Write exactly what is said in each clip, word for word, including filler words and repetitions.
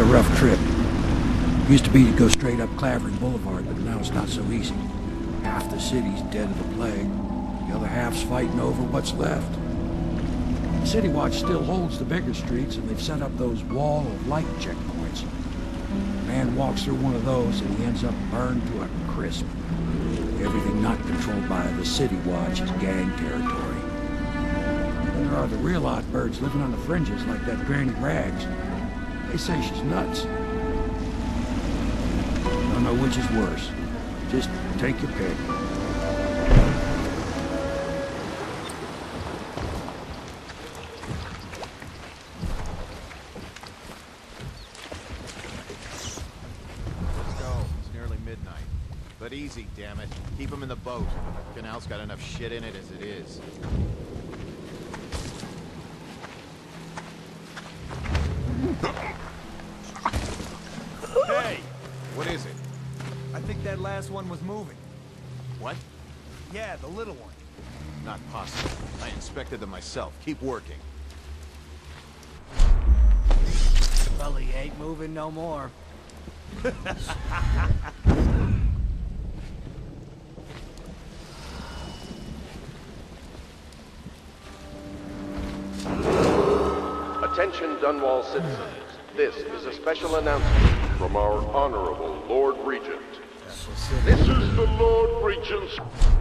rough trip. Used to be to go straight up Clavering Boulevard, but now it's not so easy. Half the city's dead of the plague. The other half's fighting over what's left. The City Watch still holds the bigger streets, and they've set up those wall of light checkpoints. A man walks through one of those, and he ends up burned to a crisp. Everything not controlled by the City Watch is gang territory. Then there are the real odd birds living on the fringes, like that Granny Rags. They say she's nuts. Don't know which is worse. Just take your pick. Let's go. It's nearly midnight. But easy, damn it. Keep them in the boat. Canal's got enough shit in it as it is. Hey! What is it? I think that last one was moving. What? Yeah, the little one. Not possible. I inspected them myself. Keep working. Well, he ain't moving no more. Attention Dunwall citizens. This is a special announcement from our Honorable Lord Regent. This is the Lord Regent's...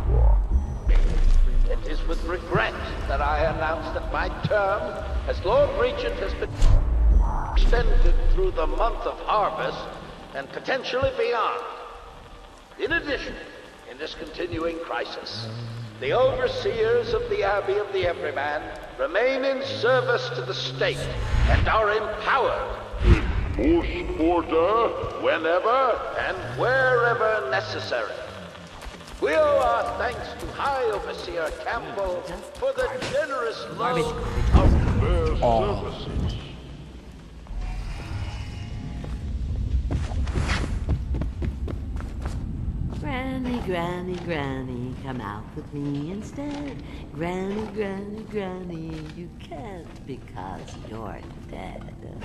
It is with regret that I announce that my term as Lord Regent has been extended through the month of harvest and potentially beyond. In addition, in this continuing crisis, the overseers of the Abbey of the Everyman remain in service to the state and are empowered Post order. whenever and wherever necessary. We owe our thanks to High Overseer Campbell for the generous loan of Their services. Granny, granny, granny, come out with me instead. Granny, granny, granny, you can't because you're dead.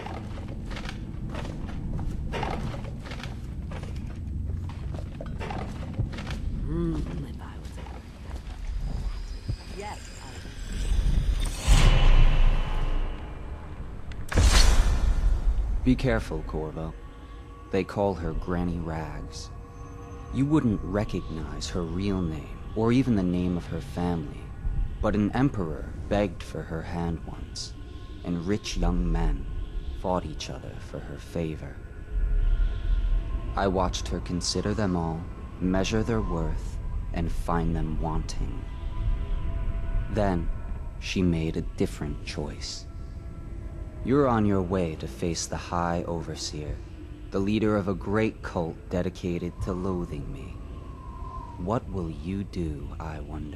Hmm, if I was a... Yes, I... Be careful, Corvo. They call her Granny Rags. You wouldn't recognize her real name, or even the name of her family, but an emperor begged for her hand once, and rich young men fought each other for her favor. I watched her consider them all, measure their worth, and find them wanting. Then, she made a different choice. You're on your way to face the High Overseer, the leader of a great cult dedicated to loathing me. What will you do, I wonder?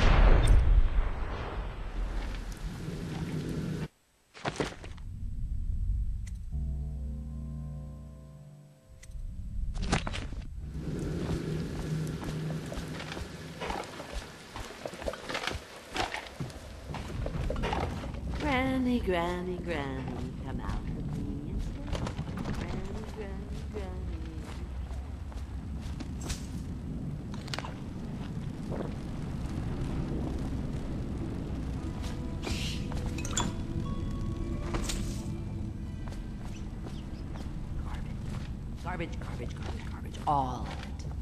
Granny, granny, granny, come out with me instead. Granny, granny, granny. Garbage, garbage, garbage, garbage, all of it.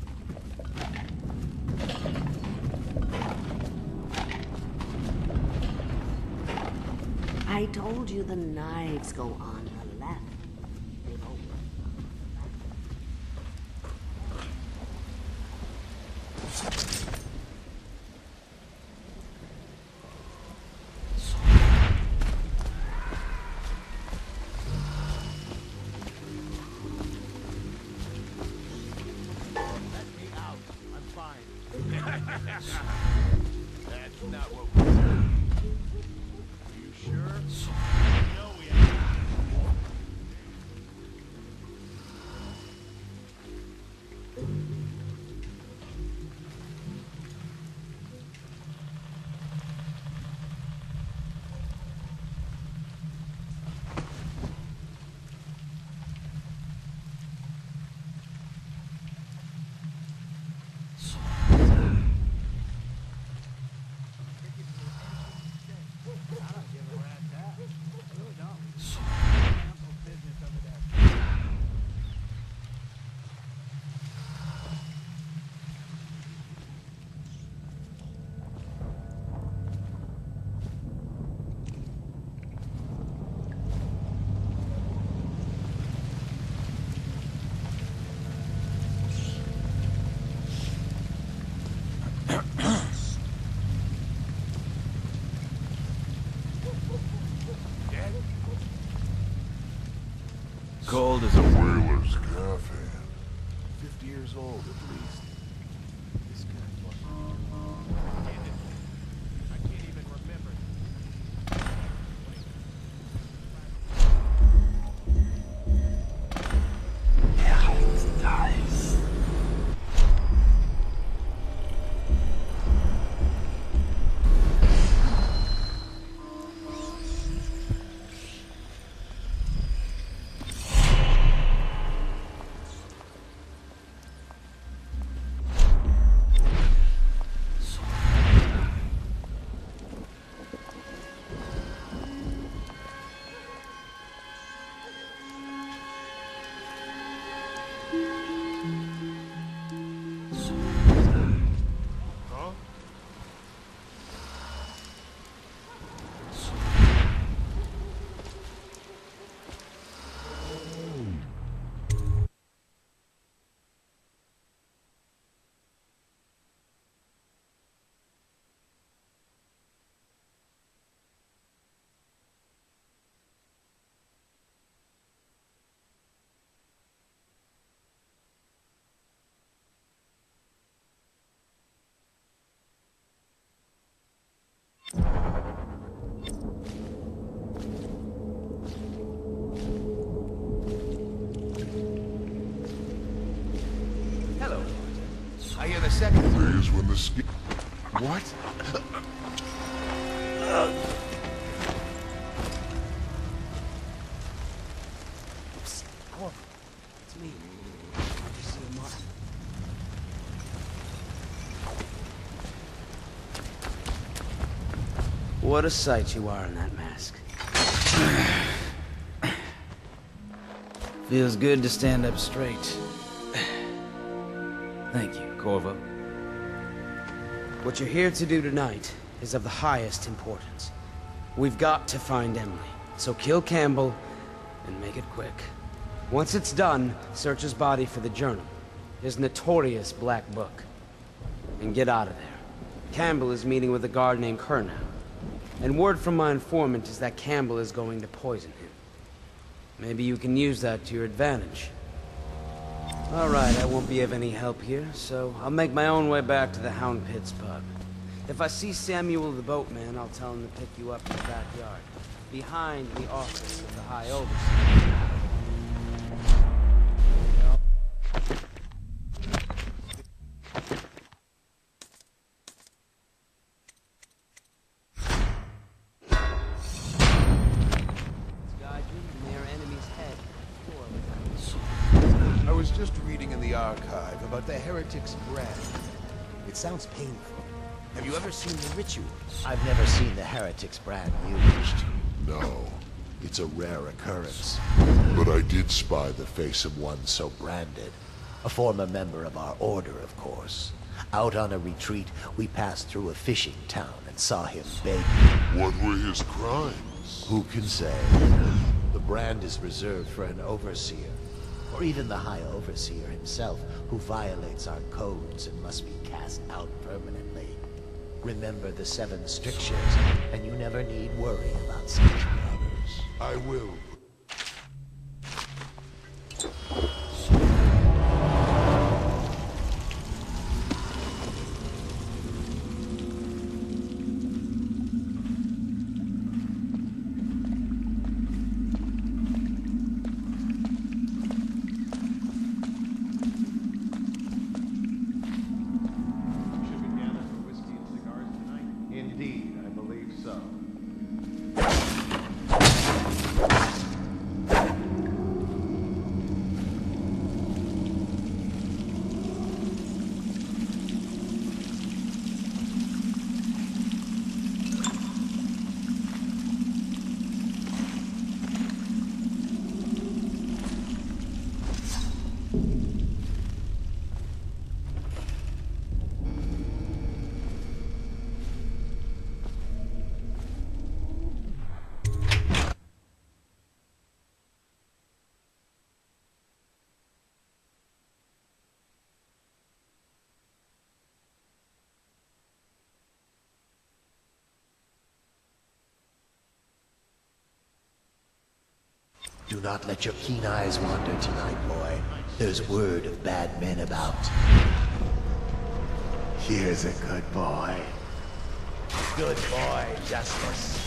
I told you the knives go on the left. They go Let me out. I'm fine. That's not what we said. Are you sure? No, we have. Cold as a whaler's coffin. Fifty years old at least. This guy was. I can't even remember. Hello. I hear the second. Days when the ski. What? Psst, Corvo. It's me. You see a mark? What a sight you are in that mask. Feels good to stand up straight. Thank you, Corvo. What you're here to do tonight is of the highest importance. We've got to find Emily, so kill Campbell and make it quick. Once it's done, search his body for the journal, his notorious black book, and get out of there. Campbell is meeting with a guard named Kernow, and word from my informant is that Campbell is going to poison him. Maybe you can use that to your advantage. All right, I won't be of any help here, so I'll make my own way back to the Hound Pits pub. If I see Samuel the boatman, I'll tell him to pick you up in the backyard, behind the office of the High Overseer. I was just reading in the archive about the heretic's brand. It sounds painful. Have you ever seen the rituals? I've never seen the heretic's brand used. No, it's a rare occurrence. But I did spy the face of one so branded. A former member of our order, of course. Out on a retreat, we passed through a fishing town and saw him begging. What were his crimes? Who can say? The brand is reserved for an overseer, or even the High Overseer himself, who violates our codes and must be cast out permanently. Remember the seven strictures, and you never need worry about such matters. I will. Indeed, I believe so. Do not let your keen eyes wander tonight, boy. There's word of bad men about. Here's a good boy. Good boy, Justice.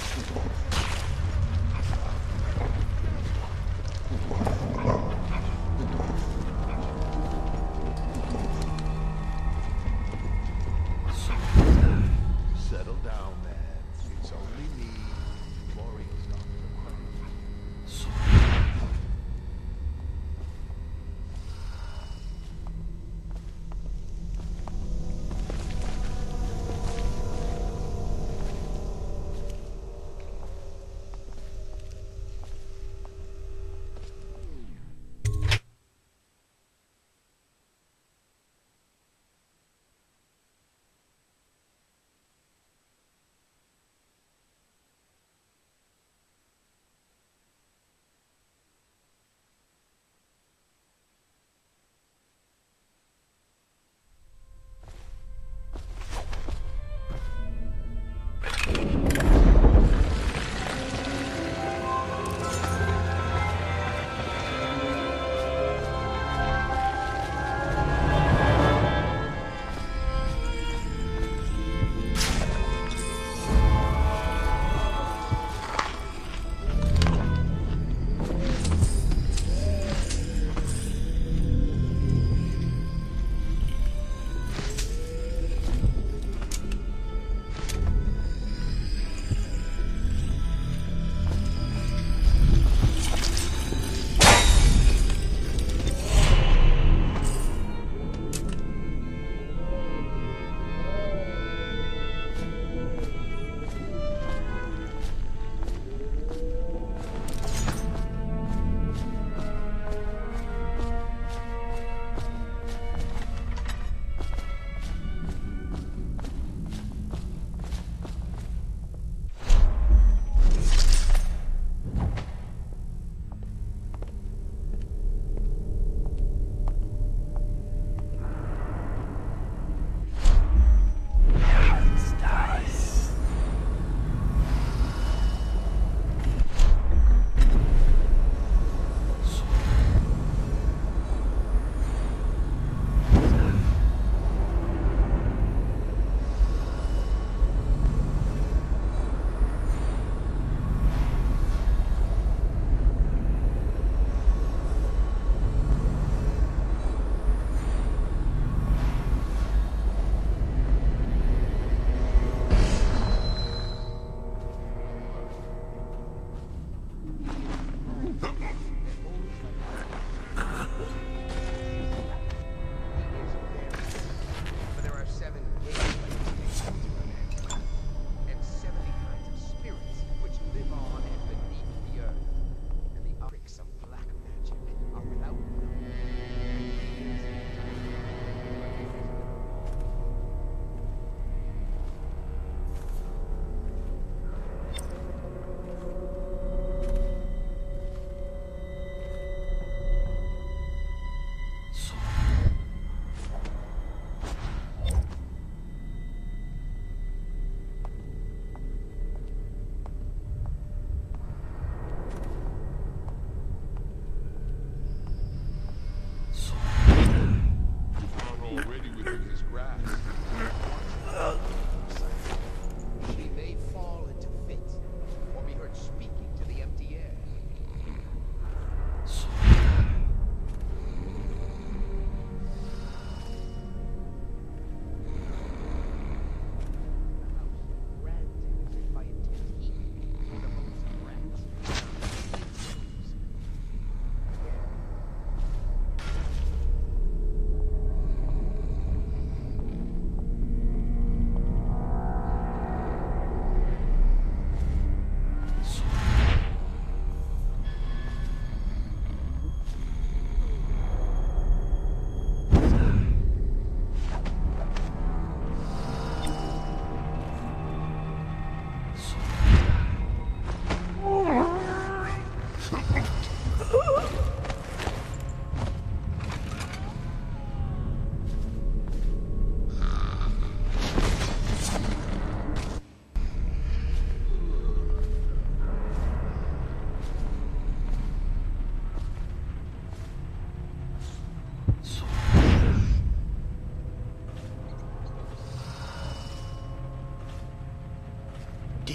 Settle down, man. It's only me. Gloria's not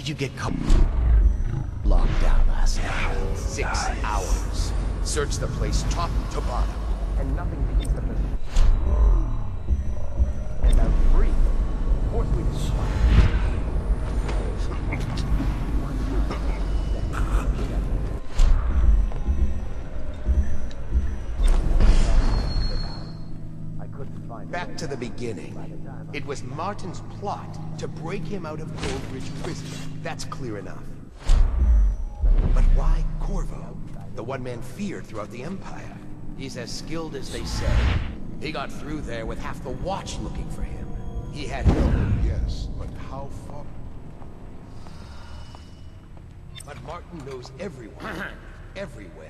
did you get caught? Locked down last night. Six hours. Search the place top to bottom. And nothing to keep them. And I'm free. Of course we just Back to the beginning. It was Martin's plot to break him out of Goldridge Prison. That's clear enough. But why Corvo? The one man feared throughout the Empire. He's as skilled as they say. He got through there with half the Watch looking for him. He had help. Yes, but how far? But Martin knows everyone. Everywhere.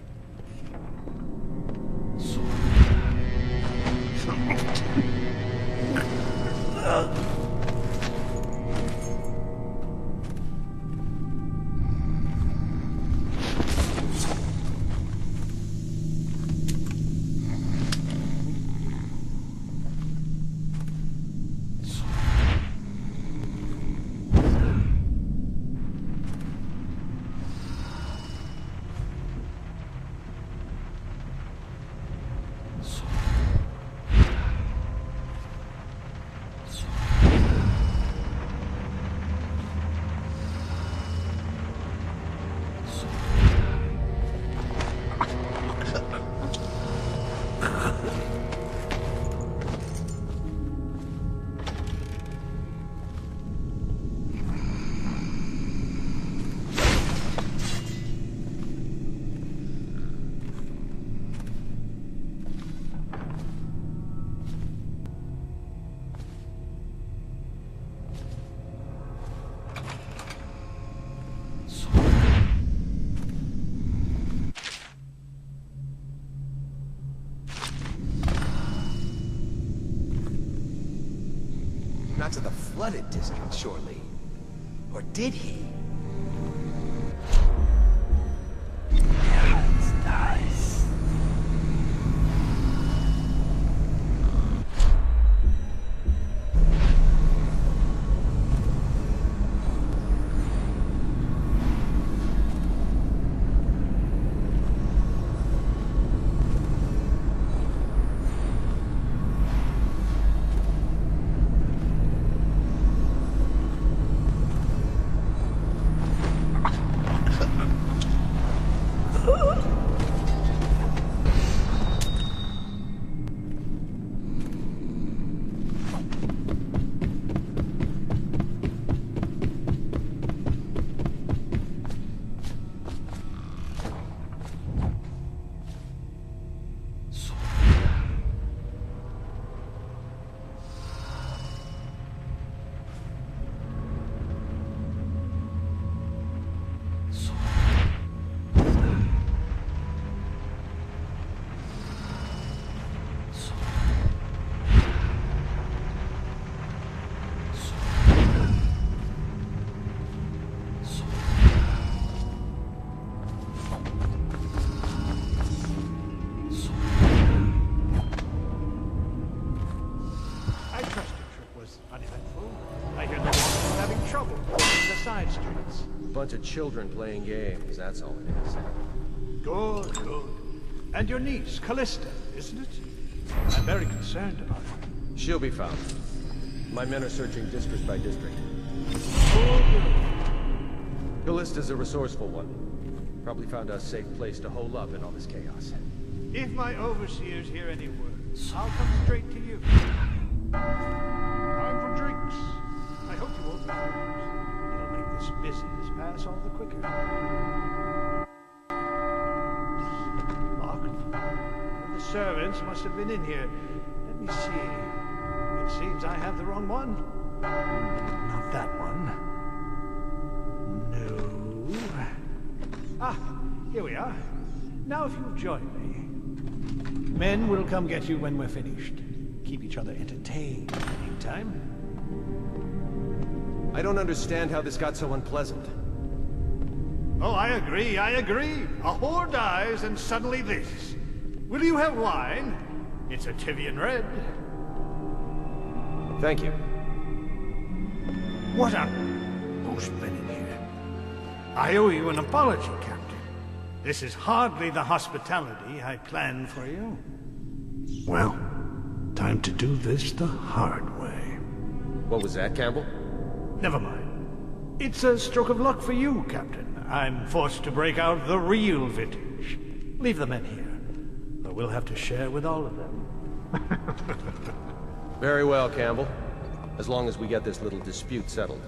Not to the flooded district, surely. Or did he? That's nice. Bunch of children playing games, that's all it is. Good, good. And your niece, Callista, isn't it? I'm very concerned about her. She'll be found. My men are searching district by district. Oh, good. Callista's a resourceful one. Probably found a safe place to hole up in all this chaos. If my overseers hear any words, I'll come straight to you. Time for drinks. I hope you won't refuse. It'll make this business pass all the quicker. Locked. One of the servants must have been in here. Let me see. It seems I have the wrong one. Not that one. No. Ah, here we are. Now if you'll join me. Men will come get you when we're finished. Keep each other entertained in the meantime. I don't understand how this got so unpleasant. Oh, I agree, I agree. A whore dies and suddenly this. Will you have wine? It's a Tivian red. Thank you. What a... Oh, splendid. I owe you an apology, Captain. This is hardly the hospitality I planned for you. Well, time to do this the hard way. What was that, Campbell? Never mind. It's a stroke of luck for you, Captain. I'm forced to break out the real vintage. Leave the men here, or we'll have to share with all of them. Very well, Campbell. As long as we get this little dispute settled.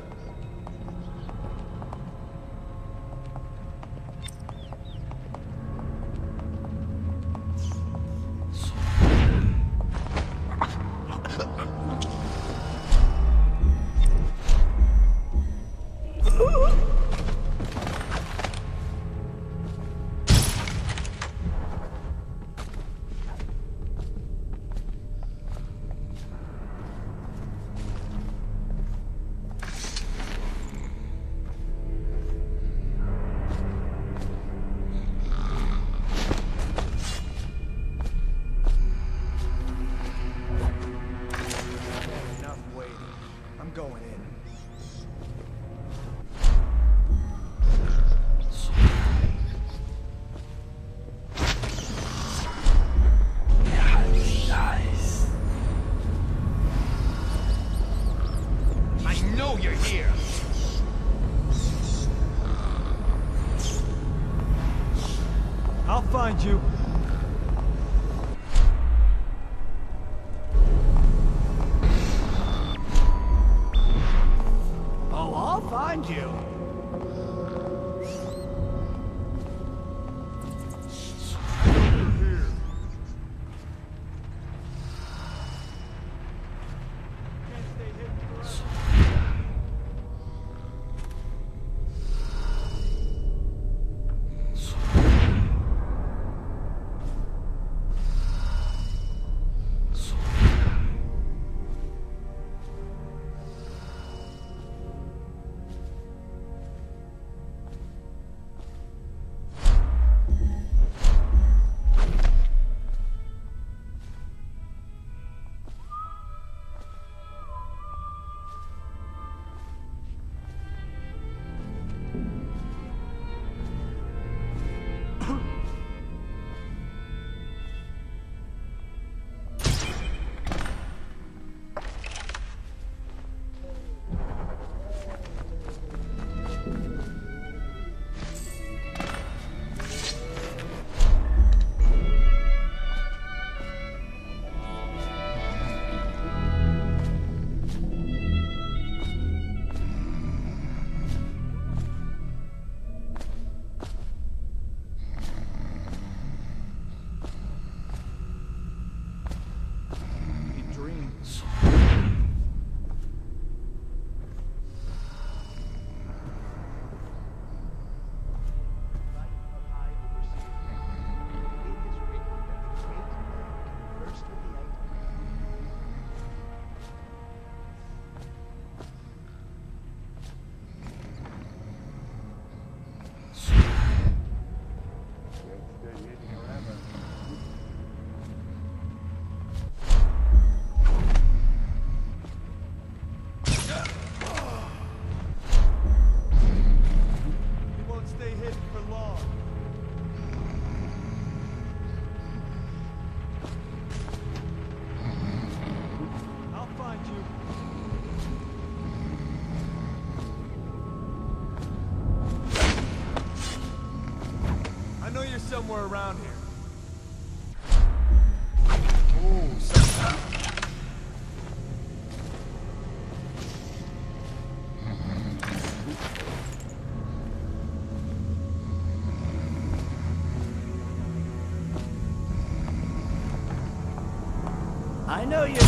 I'll find you. Oh, I'll find you. Somewhere around here. Ooh, something. I know you.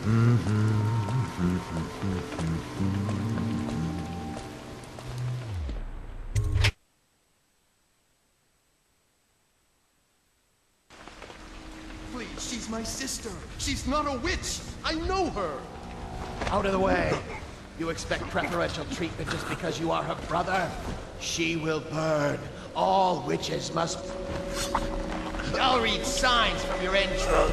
Please, she's my sister. She's not a witch. I know her. Out of the way. You expect preferential treatment just because you are her brother? She will burn. All witches must... I'll read signs from your entrails.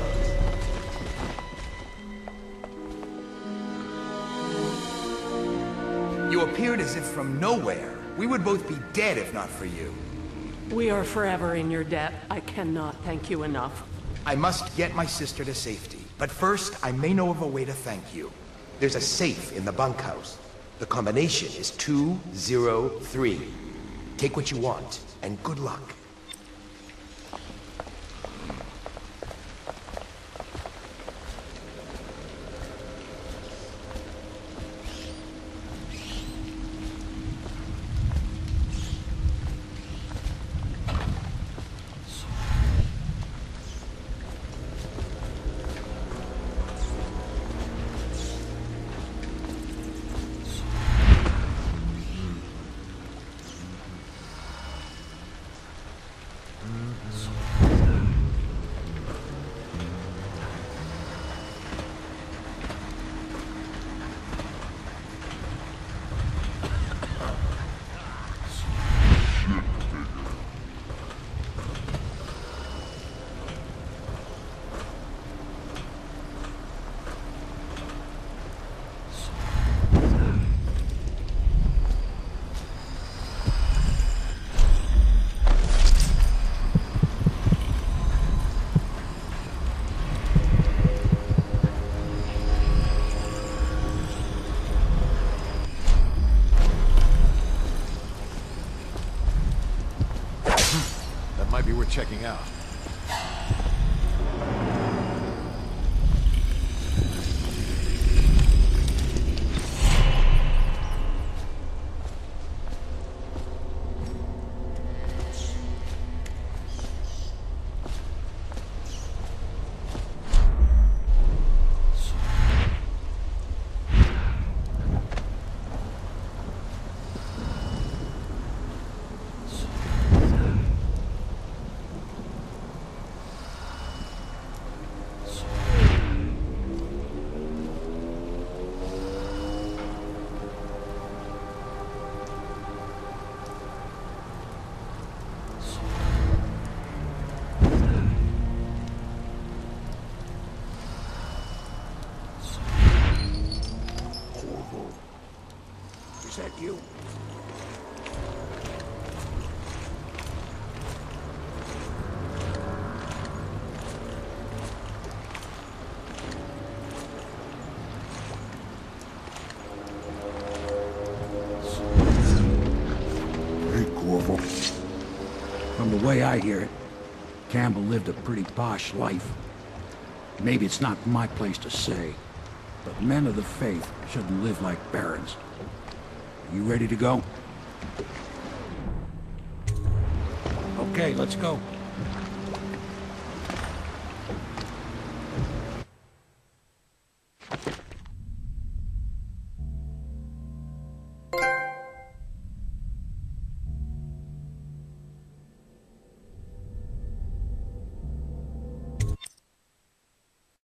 You appeared as if from nowhere. We would both be dead if not for you. We are forever in your debt. I cannot thank you enough. I must get my sister to safety. But first, I may know of a way to thank you. There's a safe in the bunkhouse. The combination is two zero three. Take what you want, and good luck. Might be worth checking out. Is that you? Hey, Corvo. From the way I hear it, Campbell lived a pretty posh life. Maybe it's not my place to say, but men of the faith shouldn't live like barons. You ready to go? Okay, let's go.